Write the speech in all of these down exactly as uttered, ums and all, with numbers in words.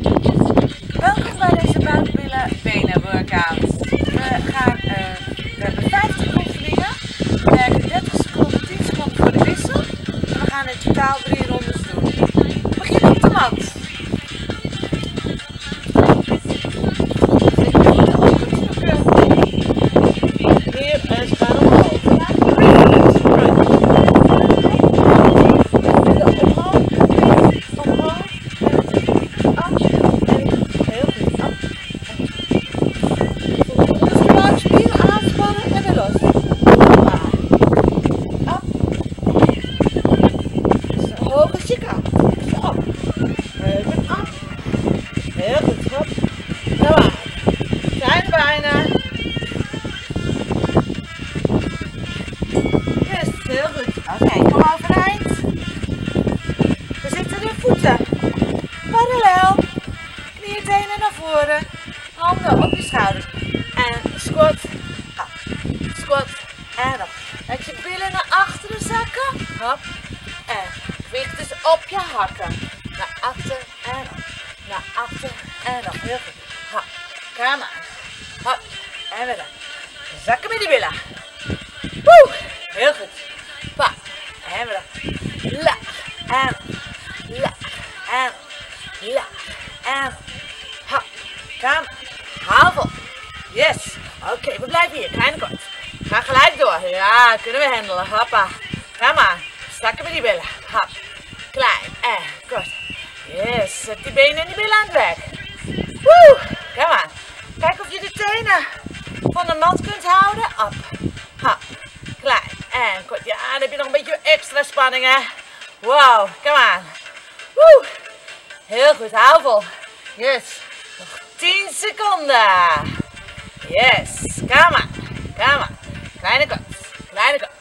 Welkom bij deze buikbillen benen workout. We gaan, uh, we hebben vijftig oefeningen, we werken dertig seconden, tien seconden voor de wissel en we gaan in totaal drie rondes doen. We beginnen op de mat. Weer en staan omhoog. Oké, kom overeind. We zitten de voeten parallel. Knieën, tenen naar voren. Handen op je schouders. En squat. Op. Squat. En op. Met je billen naar achteren zakken. Hop. En gewicht dus op je hakken. Naar achter en op. Naar achter en op. Heel goed. Hop. Kom aan. Hop. En weer dan. Zakken met die billen. Woe. Heel goed. Pa. En weer dan. Laag. En laag. En laag. En hop. Kom. Hou vol. Yes. Oké, okay, we blijven hier. Kleine kort. Ga gelijk door. Ja, kunnen we handelen. Hoppa. Kom maar. Zakken met die billen. Hop. Klein. En kort. Yes. Zet die benen en die billen aan het werk. Woe. Kom maar. Kijk of je de tenen van de mat kunt houden. Op. Hop. Klein. En kort. Ja, dan heb je nog een beetje extra spanning, hè. Wow. Kom aan. Woe. Heel goed. Hou vol. Yes. Nog tien seconden. Yes. Kom aan. Kom aan. Kleine kort. Kleine kort.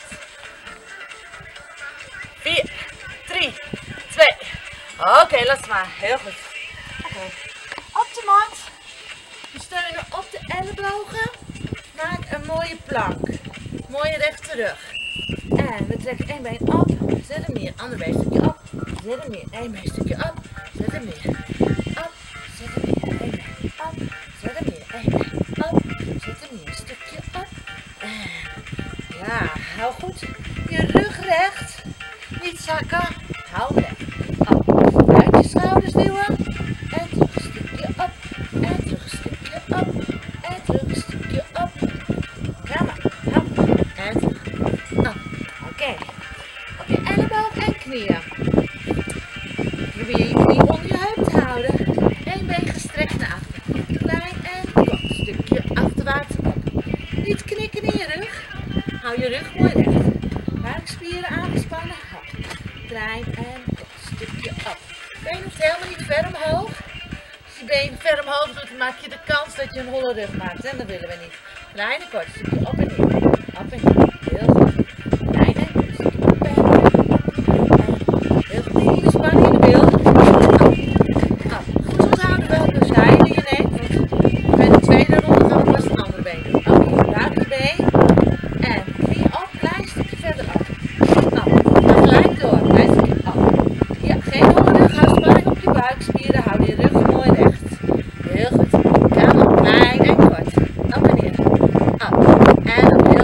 vier, drie, twee. Oké, okay, laat maar. Heel goed. Oké. Okay. Op de mat. We steunen op de ellebogen. Maak een mooie plank. Mooie rechte rug. En we trekken één been op. Zet hem hier. Ander been stukje op. Zet hem hier. Eén been stukje op. Zet hem hier. Op. Zet hem hier. Eén been op. Zet hem hier. Eén been op. Zet hem hier. Een stukje op. En ja, hou goed je rug recht. Niet zakken. Hou hem recht. Op. Uit je schouders duwen. En terug een stukje op. En terug een stukje op. En terug een stukje op. Kom maar. Hop. En terug. Op. Oké. Okay. Op je elleboog en knieën. Probeer je knie onder je heup te houden. Eén been gestrekt naar achter. Klein en kort. Stukje achterwaarts op. Niet knikken in je rug. Hou je rug mooi recht. Buikspieren aangespannen. Hop. Klein en kort. Stukje op. Been hoeft helemaal niet ver omhoog. Als je been ver omhoog doet, dan maak je de kans dat je een holle rug maakt. En dat willen we niet. Klein en kort. Stukje op en neer. Op en neer. Heel goed. Klein en kort. Stukje op en neer. Heel goed. Hier spanning in de bil. Op. Op. Goed onthouden welke zijde je neemt. Want bij de tweede ronde gaan we pas een andere been doen. Oké. Okay. Buik je been. En knie op. Klein stukje verder op. Op. Ga gelijk door. Klein stukje op. Ja, geen holle rug. Hou spanning op je buikspieren. Hou je rug mooi recht. Heel goed. Kom op. Klein en kort. Op en neer. Op. En op.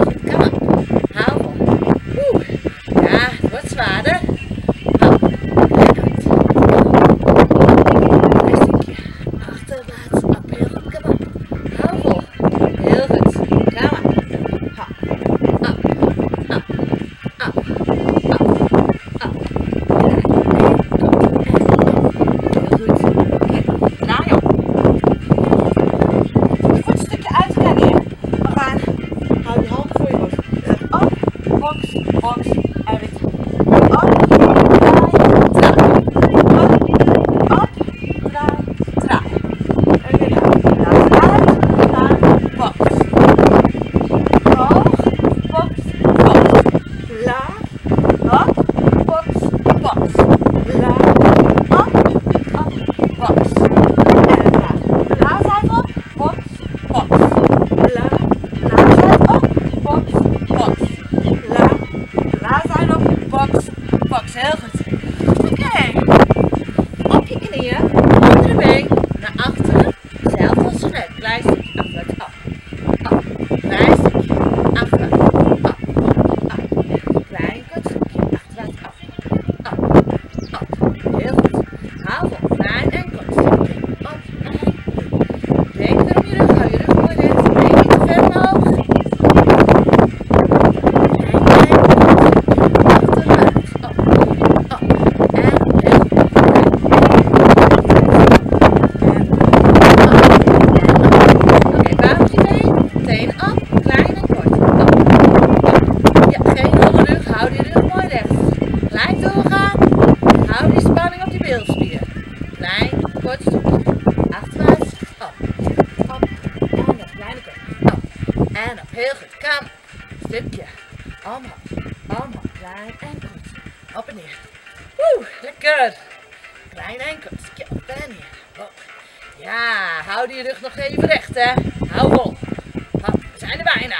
Omhoog. Omhoog. Klein en kort. Op en neer. Woe, lekker. Klein en kort. Op en neer. Op. Ja, hou die rug nog even recht, hè. Hou vol. Hop, we zijn er bijna.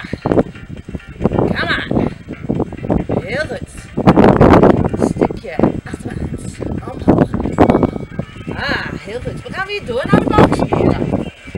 Kom aan. Heel goed. Een stukje achterwaarts. Omhoog. Omhoog. Ah, heel goed. We gaan weer door naar de buikspieren.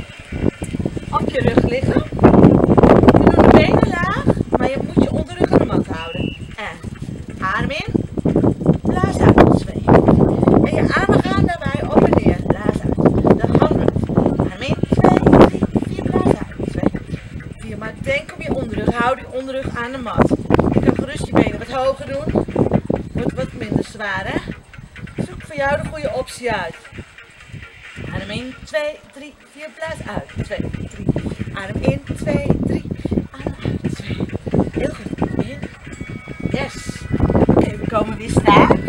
Op je rug liggen. We doen de benen laag, maar je moet je onderrug aan de mat houden. En adem in. Blaas uit. Twee. En je armen gaan daarbij op en neer. Blaas uit. De handen. Adem in. Twee, drie, vier. Blaas uit. Twee, vier. Maar denk op je onderrug. Hou die onderrug aan de mat. Je kan gerust je benen wat hoger doen. Wordt wat minder zwaar, hè? Zoek voor jou de goede optie uit. Adem in. twee, drie, vier. Blaas uit. twee, drie. Adem in. twee, drie. Adem uit. twee. Heel goed. In. Yes. Oké, okay, we komen weer staan.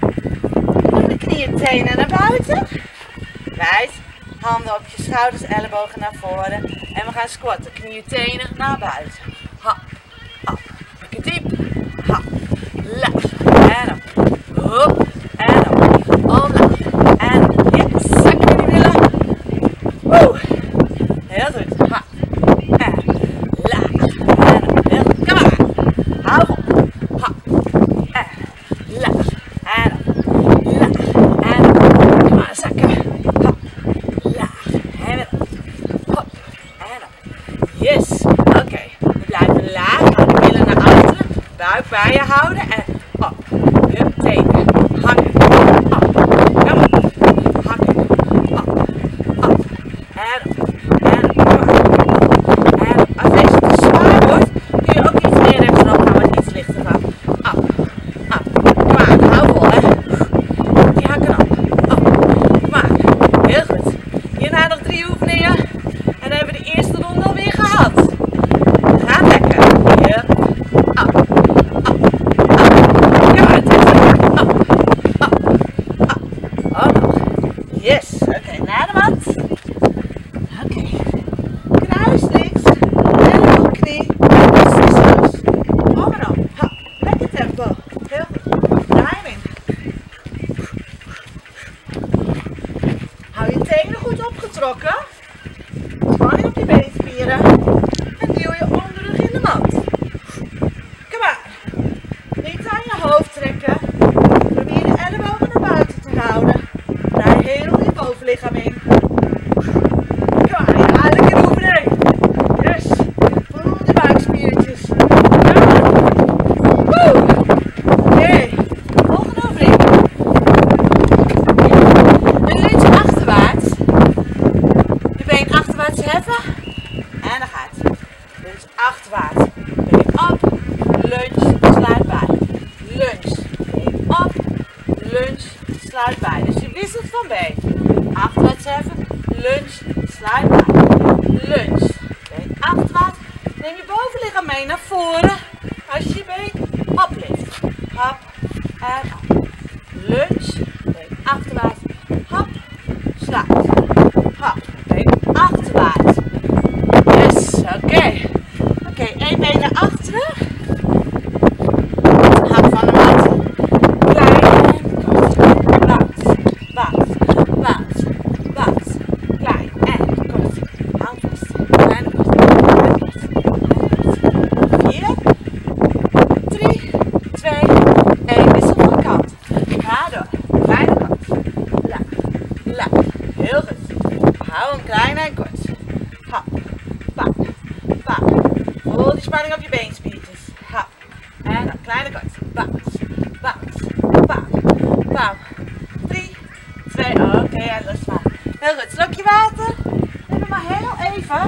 De knieën, tenen naar buiten. Wijd. Handen op je schouders, ellebogen naar voren. En we gaan squatten. Knieën, tenen naar buiten. Hop. Op. Lekker diep. Hop. Laag. En op. Hop. En op. Omlaag. En op. Yes. Zakken jullie willen. Woe. Heel goed. Hop. En laag. En op. Heel goed. Kom maar. Hou vol. Hop. En laag. En op. Laag. En op. Kom maar. Zakken. Hop. Laag. En op. Hop. En op. Yes. Oké. Okay. We blijven laag. Hou de billen naar achteren. Buik bij je houden. En op. Hup. Tenen. Hakken. Op. Kom maar. Hakken. Op. Op. En op. En op. En op. Als deze te zwaar wordt, kun je ook iets meer rechtsop gaan, wat iets lichter gaat. Op. Op. Kom maar. Hou vol, hè. Die hakken op. Op. Kom maar. Heel goed. Hierna nog drie oefeningen. En dan hebben we de eerste ronde alweer gehad. We gaan lekker. Hier. Op. Op. Op. Kom maar. Op. Op. Op. Omhoog. Yes. Oké, okay, naar de mat. Oké. Okay. Kruis links. Elleboog knie. Precies. Om en om. Hop. Lekker tempo. Heel goed. Draai hem in. Hou je tenen goed opgetrokken. Spanning op je beenspieren. En duw je onderrug in de mat. Kom maar. Niet aan je hoofd trekken. Probeer de ellebogen naar buiten te houden. Draai heel je bovenlichaam in. Kom maar. Ja, lekker oefening. Yes. Voel de buikspiertjes. Kom maar. Woe. Oké. Okay. Volgende oefening. Een lunge achterwaarts. Je been achterwaarts heffen. En dan gaat het. Lunge achterwaarts. Been op. Lunge. Sluit bij. Lunge. Been op. Lunge. Sluit bij. Dus je wisselt van been. Achterwaarts heffen. Lunge. Sluit bij. Lunge. Been achterwaarts. Neem je bovenlichaam mee naar voren. Als je je been oplift. Hop. En op. Lunge. Been achterwaarts. Hop. Sluit. Hop. Been achterwaarts. Yes. Oké. Okay. Oké. Okay. Eén been naar achteren. Hap van de mat. Klein en kort. Bounce. Bounce. Bounce. Bounce. Klein en kort. Houd vast. Klein en kort. Klein en kort. Vier. Drie. Twee. één. Wissel van de kant. Ga door. Klein en kort. Laag. Laag. Heel goed. Hou hem klein en kort. Hap. Bam. Bam. Voel die spanning op je beenspiertjes. Hap. En dan klein en kort. Bounce. Bounce. Bam. Bam. Drie. Twee. Oké, okay, en los maar. Heel goed. Slokje water. We hebben maar heel even.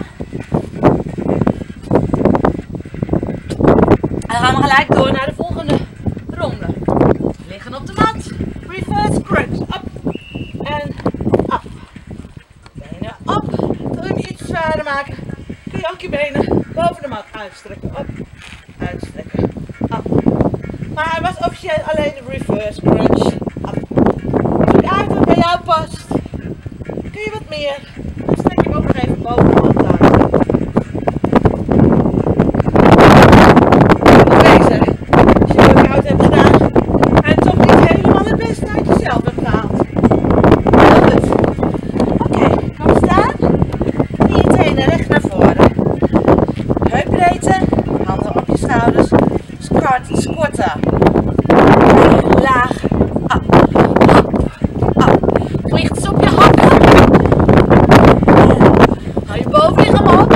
En dan gaan we gelijk door naar de volgende ronde. Liggen op de mat. Reverse crunch. Op. En op. Benen op. Wil je hem iets zwaarder maken? Kun je ook je benen boven de mat uitstrekken. Op. Uitstrekken. Op. Maar hij was officieel alleen de reverse crunch. Op. Zoek uit wat bij jou past. Kun je wat meer? Dan strek je hem ook nog even boven de mat uit. Nog deze. hard squatten. Laag. Op. Op. Richt eens op je hakken. Hou je bovenlichaam op.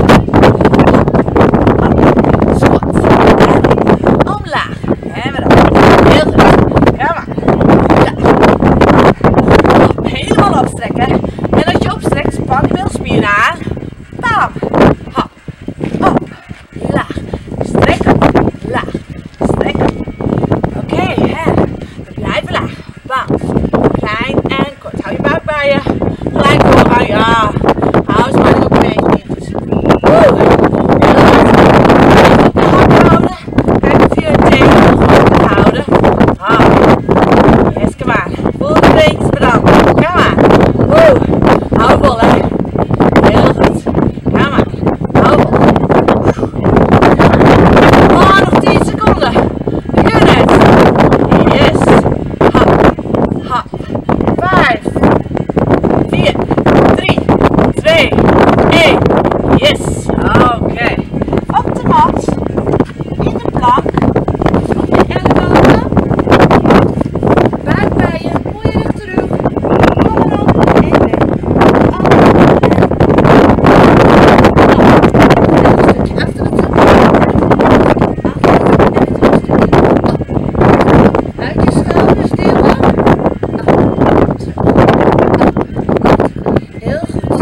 Squat. Omlaag. En weer op. Heel goed. Ga maar. Helemaal opstrekken. En als je opstrekt, span je bilspieren aan. Bam. Hop. Op. Laag. Strekken. Laag. Strekken. Oké, okay, hè. We blijven laag. Bam. Klein en kort. Hou je buik bij je. Gelijk door. Ja. Hou spanning op je beentjes. Woe. Op de hak houden. Kijk of je het tegen nog goed kan houden. Hop. Yes, kom aan. Voel de beentjes branden. Kom aan. Woe. Hou vol, hè. Heel goed. Kom aan. Hou vol. Oh, nog tien seconden. We kunnen het. Yes. Hop. Hop. Vijf. Vier. Drie. Twee. één. Yes. Oké. Okay. Op de mat. In de plank. Op je ellebogen. Buik bij je. Mooie rechterrug. Kom op. Eén been. Op. En een stukje achter het zak. Uit je schouders duwen. Heel goed.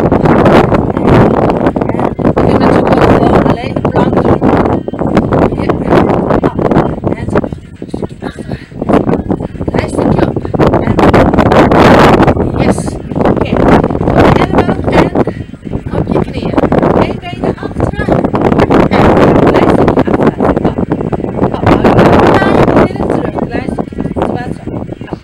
Je kunt natuurlijk ook gewoon alleen de plank doen. Ja. En terug. Een stukje achteruit. Klein stukje op. En yes. Oké. Op je elleboog en op je knieën. Eén been naar achteren. En een klein stukje achteruit. Op. Op. Hou je buik bij. Weer terug. Klein stukje achteruit. Op.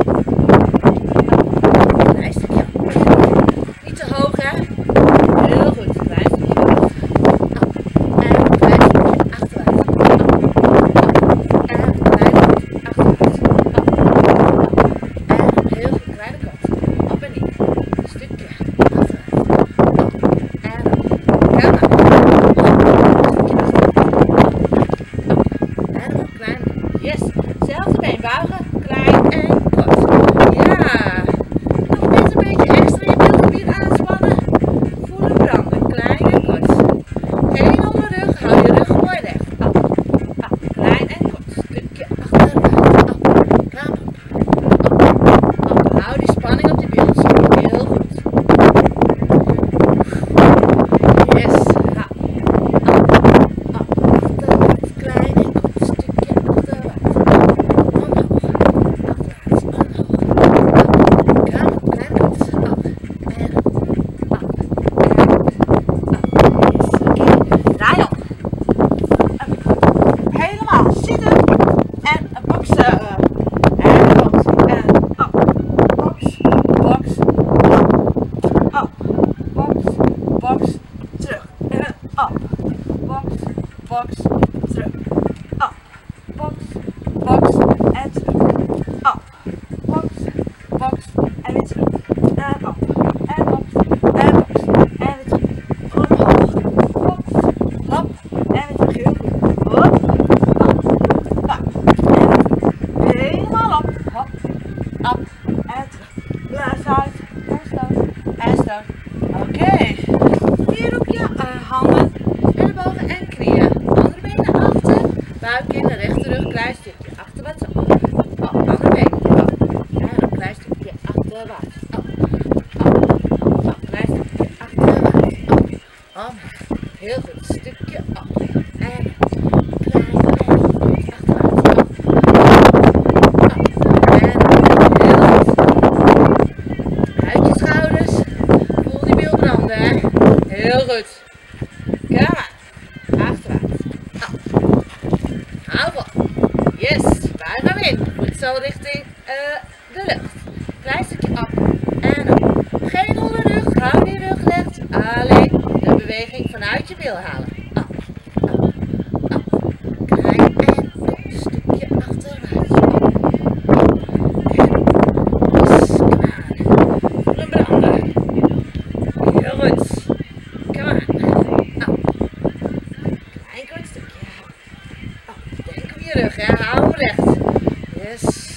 Klein stukje op. Niet te hoog, hè? Heel goed. Klein stukje op. Op. En een klein stukje achteruit. Op. Op. En een klein stukje achteruit. Op. Op. En heel goed. Kleine kant. Op en neer. Een stukje achteruit. Op. En op. Ga maar. Op. Een stukje achteruit. Op. Op. En nog klein. Yes. Zelfde been buigen. Klein en kort. Ja. Nog net een beetje extra je bilspier aanspannen. Voelen branden. Klein en kort. Geen onder rug. Hou je rug mooi recht. Op. Op. Klein en kort. Stukje achteruit. Op. Kom op. Op. Op. Hou die spanning op die bilspier. Heel goed. Yes. Ha. Op. Op. Achteruit. Klein en kort. Stukje achteruit. Omhoog. Achteruit. Omhoog. Op. Kom op. Klein kort. Op. En op. Op. En op. Yes. Oké. Draai om. Helemaal zitten. En boksen. En boksen. En op. Box. Box. Op. Op. Box. Box. Terug. En op. Box. Box. Terug. Op. Box. Box. En terug. Op. Box. Box. En weer terug. En op. En box. En box. En weer terug. Omhoog. Box. Hop. En weer terug. Heel goed. Hop. Hop. Hop. En helemaal op. Hop. Op. En terug. Blaas uit. En stoot. En stoot. Oké. Okay. Hier op je uh, handen, ellebogen en knieën. Andere benen achter. Buik in de rechterrug. Klein stukje achterwaarts op. Op. Andere been. Op. En een klein stukje achterwaarts. Op. Op. Op. Klein stukje achterwaarts. Op. Om. Heel goed. Stukje op. En klein en achterwaarts. Op. Op. En heel goed. Uit je schouders. Voel die wiel branden, hè? Heel goed. Kom maar. Achteruit. Op. Hou vol. Yes. Waar gaan we in? Goed zo richting uh, de lucht. Klein stukje op. En op. Geen onderrug. Hou die rug recht. Alleen de beweging vanuit je bil halen. Op. Op. Op. Klein en op. Stukje achteruit. Op. Op. En op. Yes. Kom aan. Voel hem branden. Heel goed. Kom aan. Op. Klein kort stukje. Op. Denk om je rug, hè. Hou hem recht. Yes.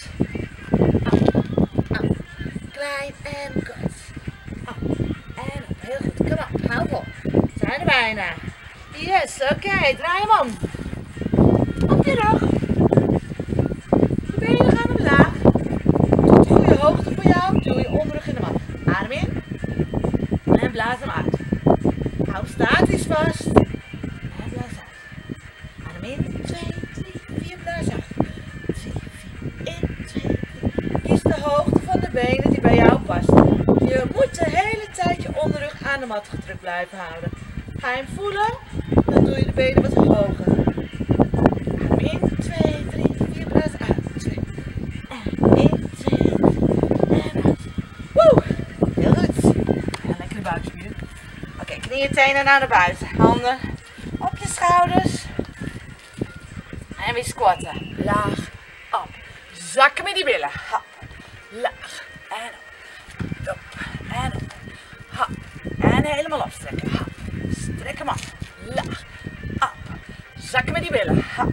Op, op. Klein en kort. Op en op. Heel goed. Kom op. Hou vol. We zijn er bijna. Yes. Oké. Okay. Draai hem om. Op je rug. De benen gaan omlaag. Tot goede hoogte voor jou. Duw je onderrug in de mat. Adem in. En blaas hem uit. Hou statisch vast. En blaas uit. Adem in. twee, drie, vier. Blaas uit. twee, vier. in, twee, drie. Kies de hoogte van de benen die bij jou past. Je moet de hele tijd je onderrug aan de mat gedrukt blijven houden. Ga je hem voelen? Dan doe je de benen wat hoger. Adem in. twee, drie, vier. Blaas uit. twee. En in. twee, drie. En uit. Woe! Heel goed. Ja, lekkere buikspieren. Oké, okay, knieën, tenen naar de buiten. Handen op je schouders. En weer squatten. Laag, op. Zakken met die billen. Hop. Laag. En op. Op. En op. Hop. En helemaal opstrekken. Hop. Strek hem op. Laag. Op. Zakken met die billen. Hop.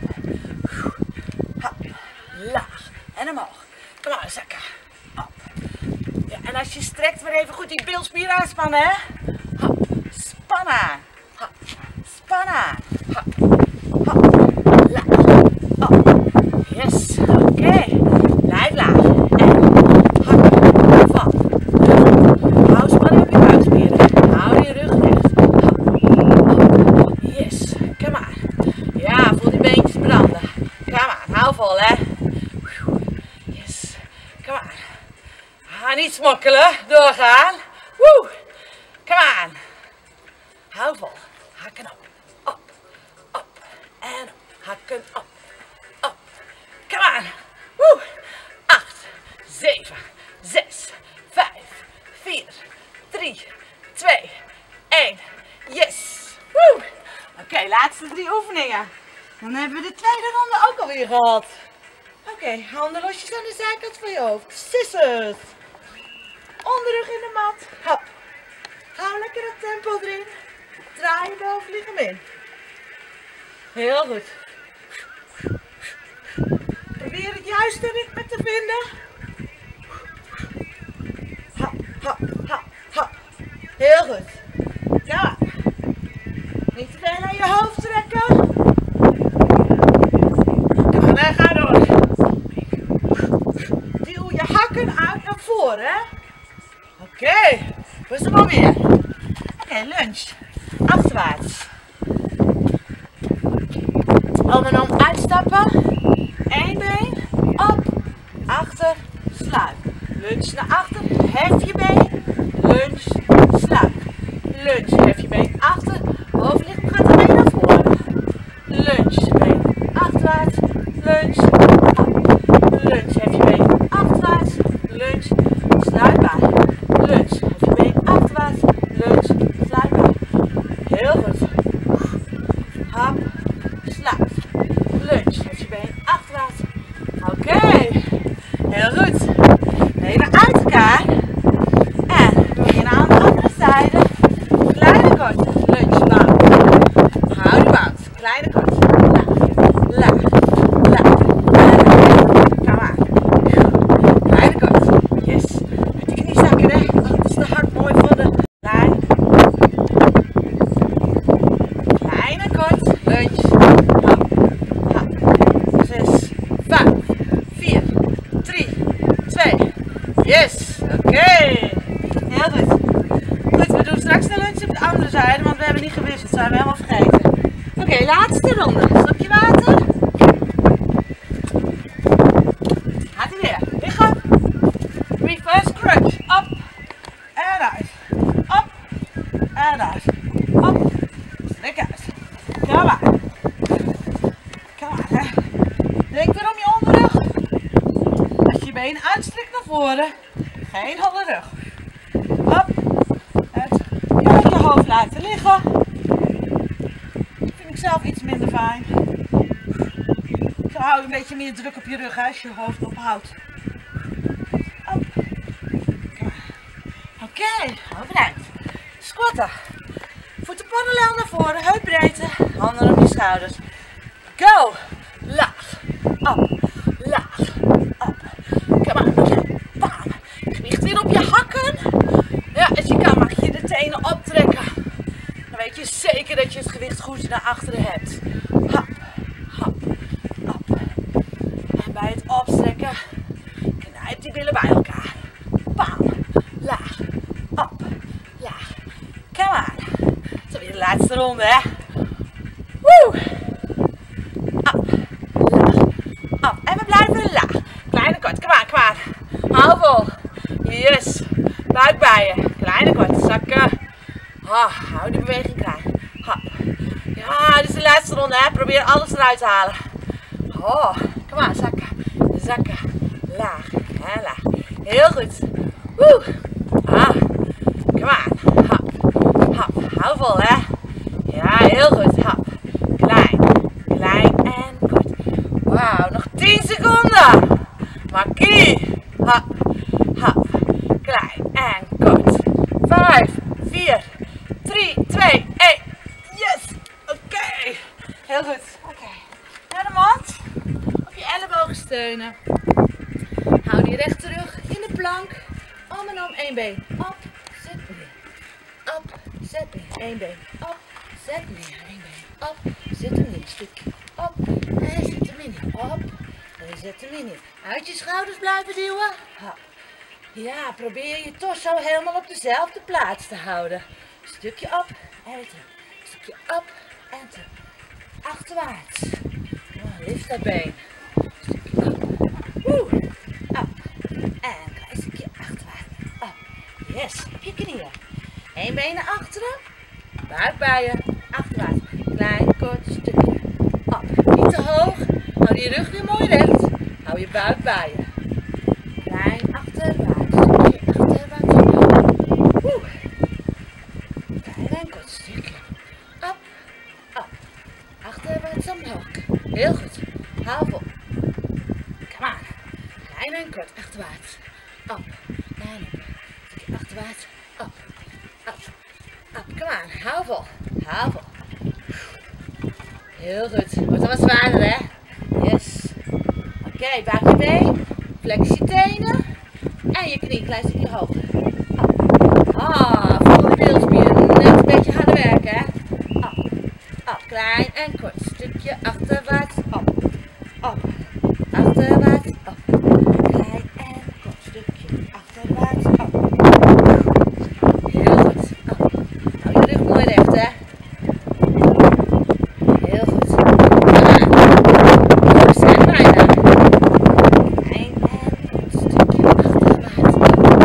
Hop. Laag. En omhoog. Kom maar, zakken. Op. Ja, en als je strekt, weer even goed die bilspier aanspannen, hè. Hop. Span aan. Hop. Span aan. Hop. Hop. Laag. Op. Yes. Oké. Okay. Blijf laag. En hakken. Van. Hou spanning op je buikspieren. Hou je rug recht. Hop. Op. Yes. Kom maar. Ja, voel die beentjes branden. Kom maar. Hou vol, hè. Yes. Kom maar. Ga niet smokkelen. Doorgaan. Woe. Kom aan. Hou vol. Hakken op. Op. Op. En op. Hakken op. Op. Kom aan. Woe. acht, zeven, zes, vijf, vier, drie, twee, één. Yes. Woe. Oké, okay, laatste drie oefeningen. Dan hebben we de tweede ronde ook alweer gehad. Oké, okay, handen losjes aan de zijkant van je hoofd. Scissors. Onderrug in de mat. Hop. Hou lekker het tempo erin. Draai je bovenlichaam in. Heel goed. Probeer het juiste ritme te vinden. Hop, hop, hop, hop. Heel goed. Ja. Niet te veel aan je hoofd trekken. Kom, en ga door. Duw je hakken uit naar voren, hè. Oké, okay. We zijn maar weer. Oké, okay, lunge. Achterwaarts. Om en om uitstappen. Eén been. Op. Achter. Sluip. Lunge naar achter. Hef je been. Lunge. Sluip. Lunge. Hef je been achter. Bovenlichaam gaat een been naar voren. Lunge. Been achterwaarts. Lunge. Op. Lunge. Hef je been achterwaarts. Lunge. Sluip aan. Lunge. Hef je been achterwaarts. Lunge. Sluip aan. Heel goed. Hop. Sluip. Lunge. Hef je been achterwaarts. Oké. Okay. Heel goed. Benen uit elkaar. En doe je aan de andere zijde. Kleine korte. Lunge. Bouw. Hou die bout. Kleine korte. Laag. Laag. Laag. Kom maar. Kleine korte. Yes. Met die knie zakken, hè. Oh, dat is te hard. Mooi voor de lijn. Kleine kort. Lunge. Hop. Hop. Zes. Vijf. Vier. Drie. Twee. Yes. Oké. Okay. Heel goed. Goed, we doen straks de lunch op de andere zijde, want we hebben niet gewisseld. Zijn we helemaal vergeten. Oké, okay, laatste ronde. Slokje water. Gaat ie weer. Liggen. Reverse crunch. Op. En uit. Op. En uit. Op. Strek uit. Kom maar. Kom maar, hè. Denk weer om je onderrug. Als je je benen uitstrekt naar voren. Geen holle rug. Op. Het. Je moet je hoofd laten liggen. Vind ik zelf iets minder fijn. Zo hou je een beetje meer druk op je rug, hè, als je je hoofd ophoudt. Op. Oké, okay, overeind. Squatten. Voeten parallel naar voren, heupbreedte. Handen op je schouders. Go. Laag. voeten naar achteren hebt. Hap, hap, hap. En bij het opstrekken, knijp die billen bij elkaar. Bam, laag, op, laag. Kom aan. Zo weer de laatste ronde, hè. Woe. Op, laag, op. En we blijven laag. Kleine kort, kom aan, kom aan. Hou vol. Yes. Buik bij je. Kleine kort, zakken. Ah, hou die beweging klein. Hap. Ja, dit is de laatste ronde, hè. Probeer alles eruit te halen. Oh, kom aan, zakken. Zakken. Laag. En laag. Heel goed. Woe. Ah. Kom aan. Hap. Hap. Hou vol, hè. Ja, heel goed. Hap. Klein. Klein en kort. Wauw, nog tien seconden. Makkie. Hap. Hap. Klein en kort. vijf, vier, drie, twee, één. Yes. Oké. Okay. Heel goed. Oké. Okay. Naar de mat. Op je ellebogen steunen. Hou die rechte rug in de plank. Om en om één been. Op, zet neer. Op, zet neer. Eén been. Op, zet neer. Eén been. Op, zet hem neer. Een stukje. Op. En zet hem in. Op. En zet hem in. Uit je schouders blijven duwen. Hop. Ja, probeer je torso helemaal op dezelfde plaats te houden. Een stukje op en weer terug. Een stukje op en terug. Achterwaarts. Oh, lift dat been. Een stukje op. Woe. Op. En een klein stukje achterwaarts. Op. Yes. Op je knieën. Eén been naar achteren. Buik bij je. Achterwaarts. Klein, kort stukje. Op. Niet te hoog. Hou die rug weer mooi recht. Hou je buik bij je. Klein achterwaarts. Stukje achterwaarts. Woe. Klein en kort stukje. Op. Op. Achterwaarts omhoog. Heel goed. Hou vol. Kom aan. Klein en kort. Achterwaarts. Op. En op. Stukje achterwaarts. Op. Op. Op. Kom aan. Hou vol. Hou vol. Heel goed. Wordt al wat zwaarder, hè? Yes. Oké, okay, buig je been. Flex je tenen. En je knie een klein stukje hoger. Op. Ah, voel die bilspieren. Net een beetje harder werken, hè? Op. Op. Klein en kort. Stukje achterwaarts. Op. Op. Achterwaarts. Op. Klein en kort. Stukje achterwaarts. Op. Heel goed. Op. Hou je rug mooi recht, hè? Heel goed. We zijn bijna. Klein en kort. Stukje achterwaarts.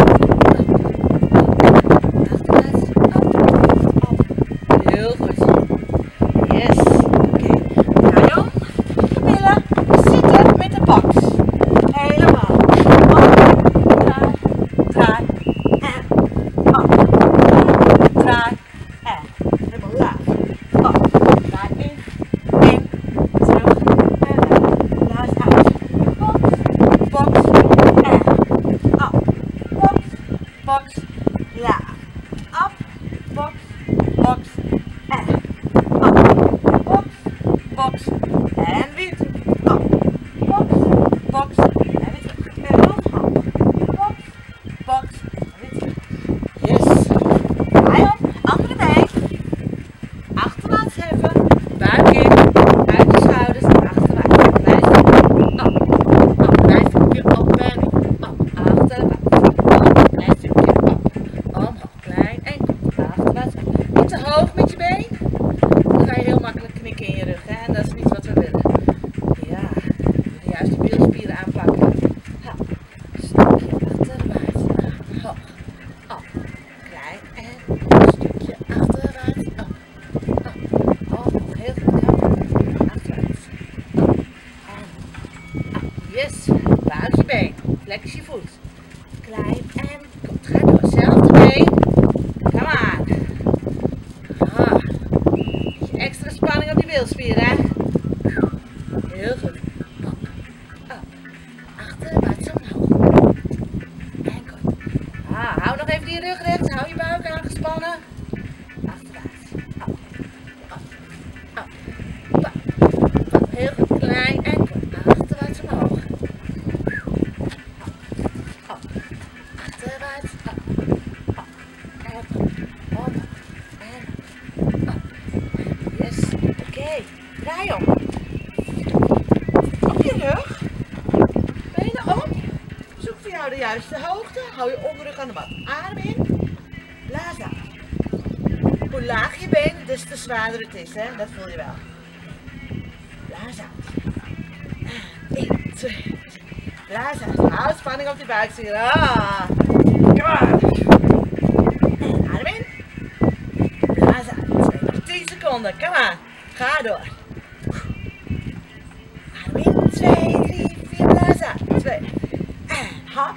Achterwaarts. Op. Op. Heel goed. Yes. Oké. Draai je om. Je billen zitten met de box. Helemaal. Op. Draai. Draai. En op. Draai. En. Helemaal laag. Op. Draai in. In. Terug. En weg. Blaas uit. Box. Box. En. Op. Box. Box. Laag. Op. Box. Box. En. Op. Box. Box. En weer terug. Op. Box. Box. En weer terug. En nog op. Box. Box. En weer terug. Yes. Draai op. Andere been. Achterwaarts heffen. Buik in. Uit de schouders. Achterwaarts. Klein stukje. Op. Op. Klein stukje op en op. Achterwaarts. Op. Klein stukje op. Omhoog. Klein en kort. Achterwaarts. Niet te hoog met je been. Dan ga je heel makkelijk knikken in je rug. Hè? En dat is niet wat we willen. Ja. We willen juist de bilspieren aanpakken. Hop. Stukje achterwaarts. Hoog. Op. Klein en een stukje achterwaarts. Op. Op. Omhoog. Heel goed. Achterwaarts. Op. En op. Yes. Buig je been. Flex je voet. Klein en kort. Ga door. Zelfde been. Kom aan. Ah. Beetje extra spanning op die bilspieren, hè? Heel goed. Op. Op. Achterwaarts omhoog. En kort. Ah, hou nog even die rug recht. Hou je buik aangespannen. Achterwaarts. Op. Op. Op. Op. Op. Heel goed. Klein en kort. Achterwaarts omhoog. Op. Op. Achterwaarts. Op. de juiste hoogte. Hou je onderrug aan de mat. Adem in. Blaas uit. Hoe laag je been, des te zwaarder het is, hè? Dat voel je wel. Blaas uit. één, twee, drie. Blaas uit. Houd spanning op je buik. Ah. Kom maar. En adem in. Blaas uit. Nog tien seconden. Kom aan. Ga door. Adem in. twee, drie, vier. Blaas uit. twee. En hop.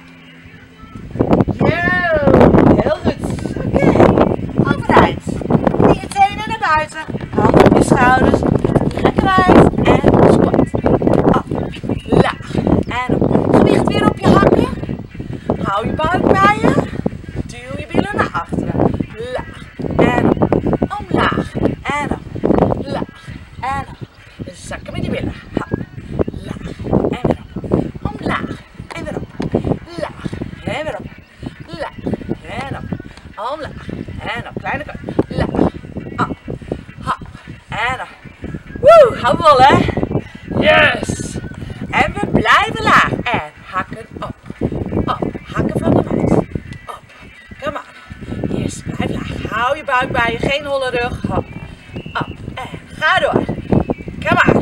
Yo. Heel goed. Oké. Okay. Overeind. Je tenen naar buiten. Handen op je schouders. Lekker uit. En squat. Op. Laag. En op. Gewicht weer op je hakken. Hou je buik bij je. Duw je billen naar achteren. Laag. En op. Omlaag. En op. Laag. En op. Zakken met die billen. Hop. Laag. En weer op. Omlaag. En weer op. Laag. En weer op. Laag. En op. Omlaag. En op. Kleine kant. Laag. Op. Hop. En op. Woe. Hou vol, hè. Yes. En we blijven laag. En hakken op. Op. Hakken van de mat. Op. Kom aan. Yes. Blijf laag. Hou je buik bij je. Geen holle rug. Hop. Op. En ga door. Kom aan.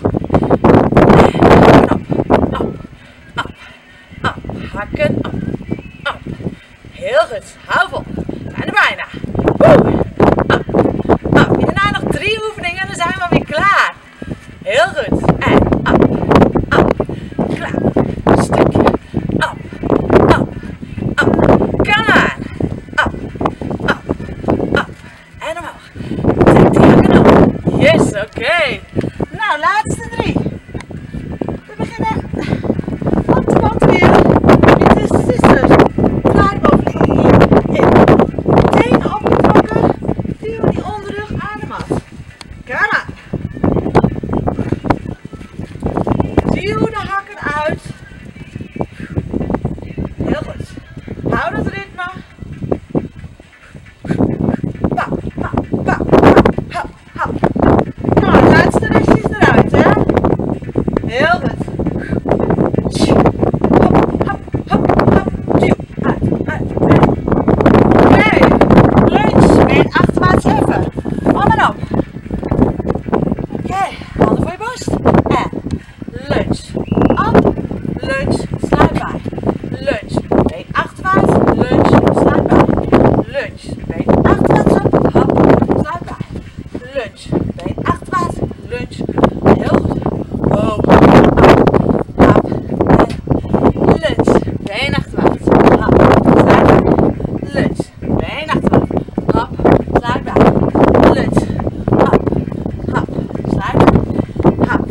En op. Op. Op. Op. Hakken op. Op. Heel goed. Hou vol. En er bijna. Woe. Op. Op. Hierna nog drie oefeningen en dan zijn we weer klaar. Heel goed. En op. Op. Klaar. Stukje. Op. Op. Op. Kom aan. Op. Op. Op. En omhoog. Trek die hakken op. Yes, oké. Okay. Nou, laatste drie. We beginnen op de mat weer. Met de scissors. Klaar boven hier. In. Tenen opgetrokken. Duw die onderrug aan de mat. Kom aan. Duw de hakken uit. Heel goed. Hou dat ritme. Bam, bam, bam, bam. Hop, hop. Kom aan, laatste restjes eruit, hè. Heel goed. Hop, hop, hop, hop. Duw. Uit, uit, uit. Oké. Lunge. Been achterwaarts heffen. Om en op. Oké. Okay. Handen voor je borst. En lunge. Op. Lunge. Sluit bij. Lunge. Been achterwaarts. Lunge. Sluit bij. Lunge. Been achterwaarts op. Hop. Sluit bij. Lunge. Been achterwaarts. Lunge. Heel goed. Hop. Hop. En lunge. Been achterwaarts. Hop. Sluit bij. Lunge. Been achterwaarts. Hop. Sluit bij. Lunge. Hop. Hop. Sluit bij. Hop.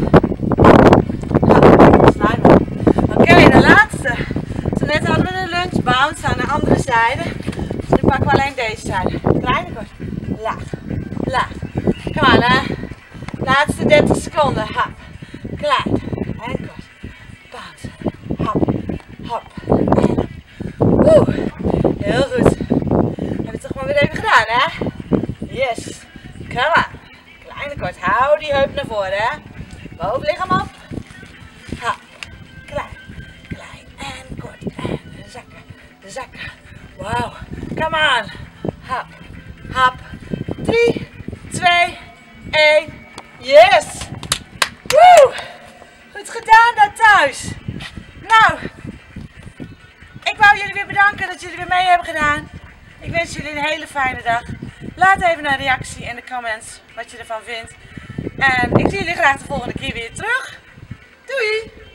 Hop. Sluit bij. Oké, okay, de laatste. Zo net hadden we de lunge bounce aan de andere zijde. Dus nu pakken we alleen deze zijde. Kleine kort. Laag. Laag. Kom aan, hè. Laatste dertig seconden. Hop. Klein. En kort. Bounce. Hop. Hop. En op. Woe. Heel goed. Hebben we het toch maar weer even gedaan, hè. Yes. Kom aan. Kleine kort. Hou die heup naar voren, hè. Bovenlichaam op. Hop. Klein. Klein. En kort. En zakken. Zakken. Wauw. Kom aan. Hop. Hop. drie, twee, één. Yes. Woe. Goed gedaan daar thuis. Nou. Ik wou jullie weer bedanken dat jullie weer mee hebben gedaan. Ik wens jullie een hele fijne dag. Laat even een reactie in de comments wat je ervan vindt. En ik zie jullie graag de volgende keer weer terug. Doei!